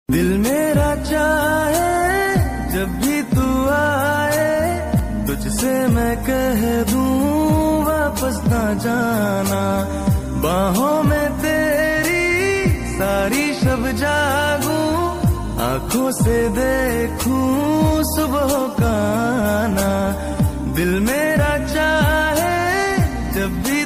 दिल मेरा चाहे जब भी तू आए, तुझसे मैं कह दूं वापस ना जाना। बाहों में तेरी सारी शब जागूं, आंखों से देखूं सुबह का आना। दिल मेरा चाहे जब भी